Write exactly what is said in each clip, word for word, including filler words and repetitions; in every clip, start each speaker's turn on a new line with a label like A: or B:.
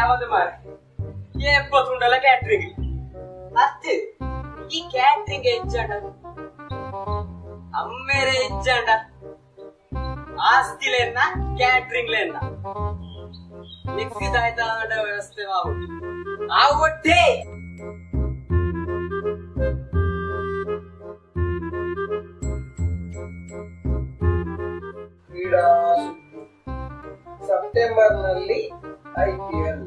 A: ಯಾವುದು ಮಾರ ಎಪ್ಪತ್ತುಂಡಲ್ಲ ಕ್ಯಾಟ್ರಿಂಗ್ ಅತ್ತೆ ಈ ಕ್ಯಾಟ್ರಿಂಗ್ ಹೆಚ್ಚಂಡ ಅಮ್ಮೇರೆ ಹೆಚ್ಚಂಡ ಆಸ್ತಿಲೇನ ಕ್ಯಾಟ್ರಿಂಗ್ಲೇನ ಮಿಕ್ಸಿದ ಆಯ್ತಾ ವ್ಯವಸ್ಥೆ ಆಗುದು ಆಗುಟ್ಟೆ
B: ಕ್ರೀಡಾ ಸೆಪ್ಟೆಂಬರ್ ನಲ್ಲಿ ಐಪಿಎಲ್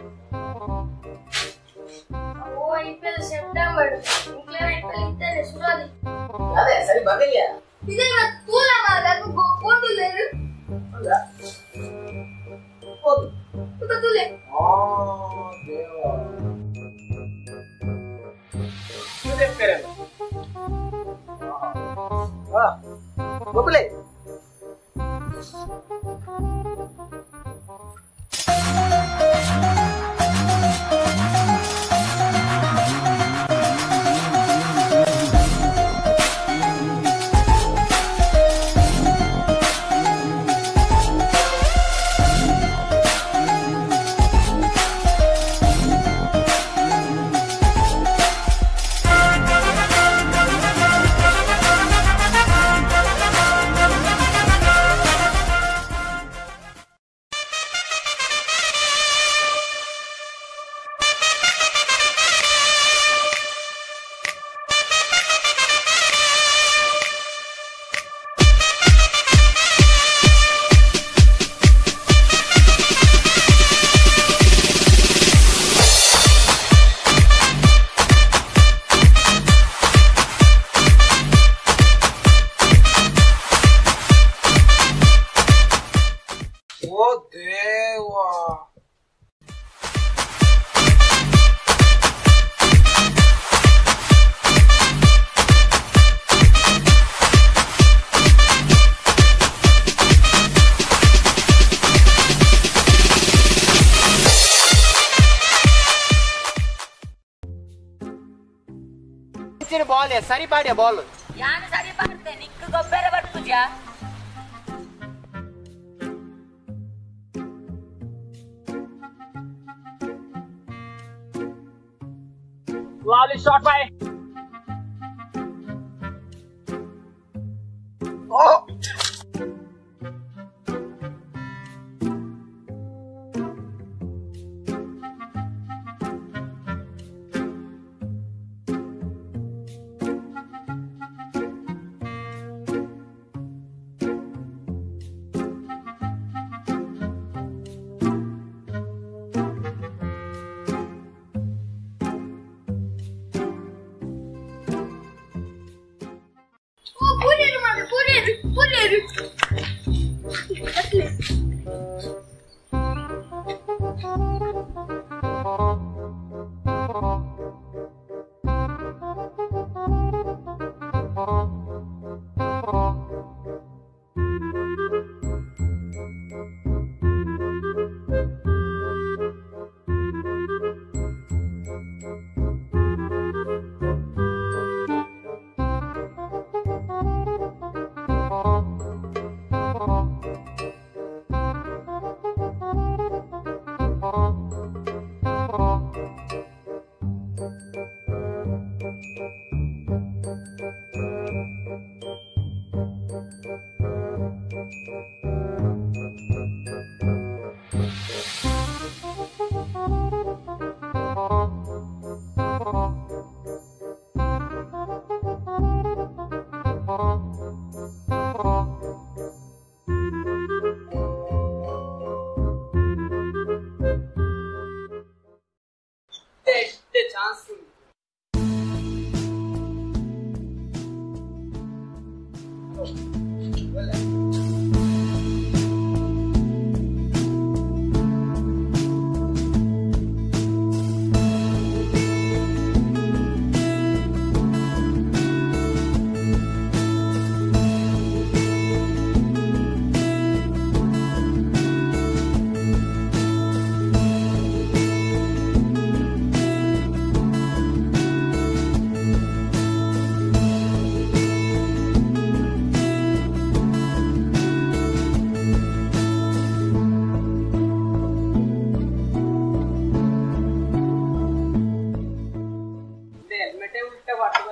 C: ಐಪಿಎಲ್ ಸೆಪ್ಟೆಂಬರ್ ಐಪಿಎಲ್ ಇದ್ದಾರೆ ಸುರಾದಿ
B: ಅದೇ ಸರಿ ಬಂದಿಲ್ಲ
C: ಇದೇ ಮತ್ತೆ ತೂಲ ಮಾಡಲು ಗೋಪೋದಿಲ್ಲ
B: ಅಲ್ಲ ಹೋದು
C: ತುಲೆ
B: ಆ ದೇವ ಇದು ಕರೆ ಹಾ ಗೋಪಲೆ
D: बॉल है सरी पाड़े बॉल
E: यान सरी पाड़ते निक गोब्बेरे बट्टुजा
A: lovely shot by
B: oh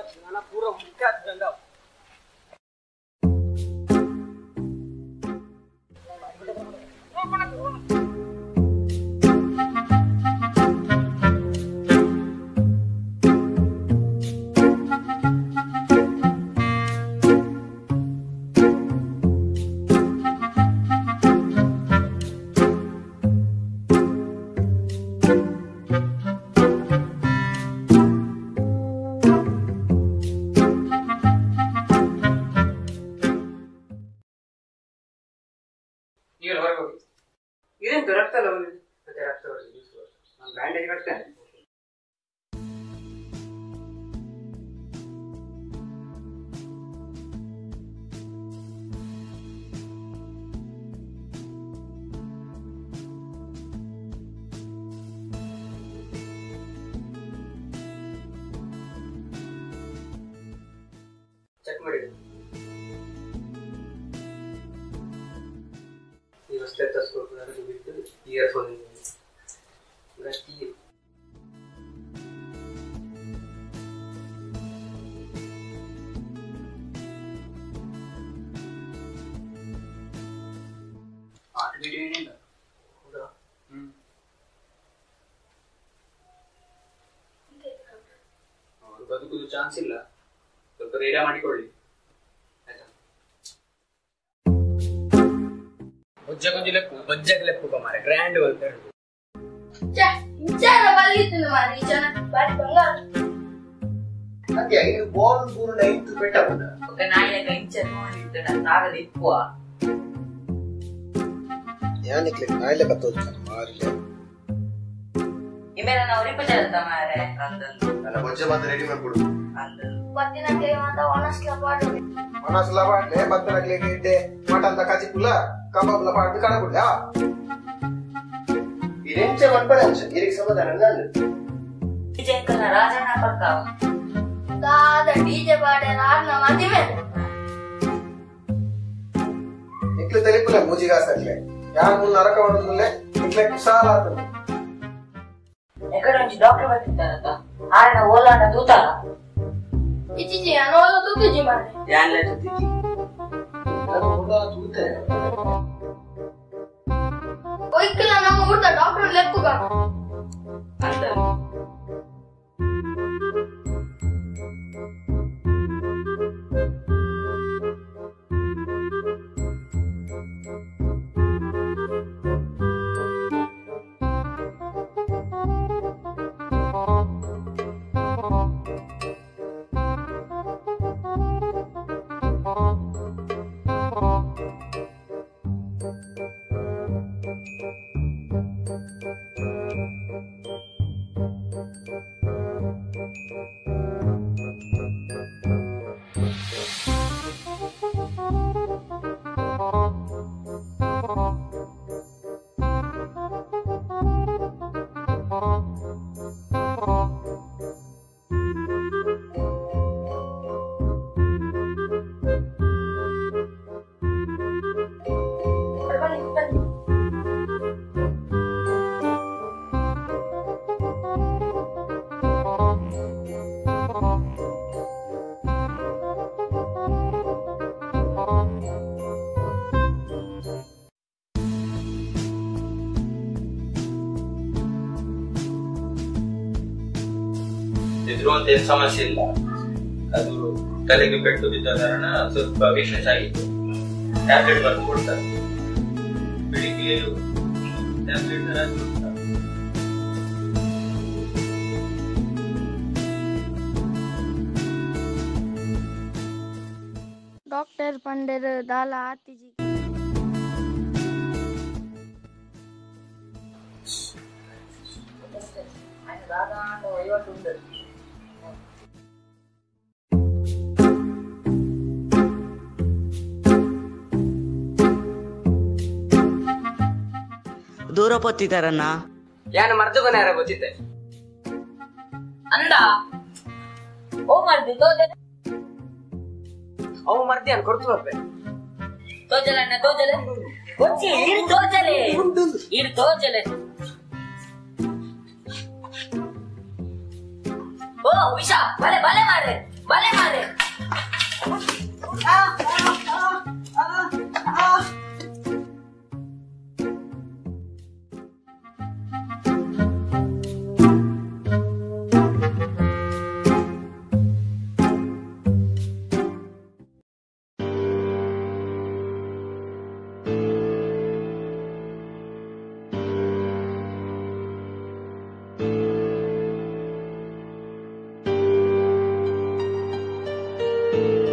A: ನನ್ನ ಪೂರ ಮುಖ್ಯ ಗಂಡ ಇದೇನು ರಕ್ತಲ್ಲ ಮತ್ತೆ ರಕ್ತ ನಾನು ಬ್ಯಾಂಡೇಜ್ ಕಟ್ತೇನೆ. ಚೆಕ್ ಮಾಡಿ ಈಗ ಸ್ಟೆಥೋಸ್ಕೋಪ್ ಬಿಟ್ಟು ಇಯರ್ಫೋನ್ ಗಟ್ಟಿ ಹಾರ್ಟ್ ಬೀಟ್ ಏನಿಲ್ಲ. ಹೌದಾ? ಹ್ಮ್ ಅವರು ಬದುಕುದು ಚಾನ್ಸ್ ಇಲ್ಲ. ಸ್ವಲ್ಪ ರೇಡಿಯೋ ಮಾಡಿಕೊಳ್ಳಿ ಆಯ್ತಾ? ಬೊಜ್ಜ ಕೊಂಚ ಲೆಪ್ಪು ಬೊಜ್ಜಕ್ಕೆ ಲೆಪ್ಪು ಮಾರೆ ಗ್ರ್ಯಾಂಡ್ ಅಂತ ಹೇಳುದು.
C: ವಿಚಾರ ಬಲ್ಲಿತ್ತು ಮಾರೆ ವಿಚಾರ ಬಾರಿ ಬಂಗಾರ
B: ಅದೇ ಇದು ಬಾಲ್ ಪೂರ್ಣ ಇತ್ತು ಬೆಟ್ಟಬುದ
E: ఒక నాయక ఇంచర్ ನೋಡಿದ್ದನ ತಾಗದ ಇಪ್ಪುವ
B: ಯಾನಿಕ್ಲೆ ನಾಯಿಲೆ ಕತ್ತೋದು ಮಾರಿಲೆ
E: ಇಮೇರ ನಾವು ರಿಪೇರ್ ಮಾರೆ ಅಂದನು
B: ಅಲ್ಲ ಬೊಜ್ಜ ಬಂದು ರೆಡಿ ಮಾಡ್ಕೊಡು
E: ಅಂದನು
C: ಪತ್ತಿನಕ್ಕೆ ಮಾತ ಒಣಸ್ಲ ಪಾಡು
B: ಒಣಸ್ಲ ಪಾಡ್ಲೆ ಬತ್ತನಕ್ಕೆ ಇಡ್ಡೆ ಮಟನ್ ಕಾಚಿ ಪುಲ್ಲ ಕಬಾಬ್ಲ ಪಾಡ್ದು ಕಡಗುಡ್ಲ ಇರೆಂಚೆ ಮನ್ಪಡೆ ಅಂಶ ಇರಿಗೆ ಸಮಾಧಾನ ನಾನು
E: ವಿಜಯಕನ ರಾಜಣ್ಣ ಪರ್ಕಾವ
C: ದಾದ ಡಿಜೆ ಪಾಡೆ ರಾನ ಮದಿವೆ
B: ಇಕ್ಲೆ ತಲಿಪುಲೆ ಮೂಜಿಗಾಸಕ್ಲೆ ಯಾರು ಮುನ್ನ ನರಕ ಹೊಡೆದ್ಲೆ ಇಕ್ಲೆ ಕುಸಾಲ ಆತನು
E: ಎಕಡೆ ಒಂಜಿ ಡಾಕ್ಟರ್ ಬರ್ತಿದ್ದಾರತ ಆರನ ಓಲಾಟ ತೂತಾರ
C: ಇಚಿಚಿ ಅನೋಲ ತುಕುಜಿ ಮಾರೆ
E: ಯಾನ್ಲ ತುತಿಜಿ
B: ನಾನು ಓಡಾ ತೂತೆ
C: ಒಯ್ಕಲ ನಮ್ಮ ಊಟ ಡಾಕ್ಟರ್ ಲೆಪ್ಪುಗ
E: ಅಂದನು
D: ಇದ್ರುವಂತ ಏನು ಸಮಸ್ಯೆ ಇಲ್ಲ. ಅದು ತಲೆಗೆ ಪೆಟ್ಟು ಬಿದ್ದ ಕಾರಣ ಸ್ವಲ್ಪ ವೀಕ್ನೆಸ್ ಆಗಿತ್ತು. ಟ್ಯಾಬ್ಲೆಟ್ ಬರೆದು ಕೊಡ್ತಾರೆ, ಬೆಳಿಗ್ಗೆ ಟ್ಯಾಬ್ಲೆಟ್ ತರ ಕೊಡ್ತಾರೆ.
C: ಡಾಕ್ಟರ್ ಪಂಡರ್ ದಾಲ ಆತಿಜಿ
E: ఆయన దాదాపు ఐవತ್ತು ఉంది.
F: ದೂರ ಪೊತ್ತಿತಾರನ್ನ
A: ಯಾನು ಮರ್ದುಕೊನೆ ಯಾರ ಗೊತ್ತಿತ್ತೆ
E: ಅಂದ ಓ ಮರ್ದಿ ತೋಜಲೆ
A: ಅವು ಮರ್ದಿ ಅನ್ ಕೊಡ್ತು ಬರ್ಬೆ
E: ತೋಜಲೆ ಅಣ್ಣ ತೋಜಲೆ ಕೊಚ್ಚಿ ಇರು ತೋಜಲೆ ಇರು ತೋಜಲೆ ಓ ವಿಷ ಬಲೆ ಬಲೆ ಮಾಡ್ರೆ ಬಲೆ ಮಾರೆ.
F: you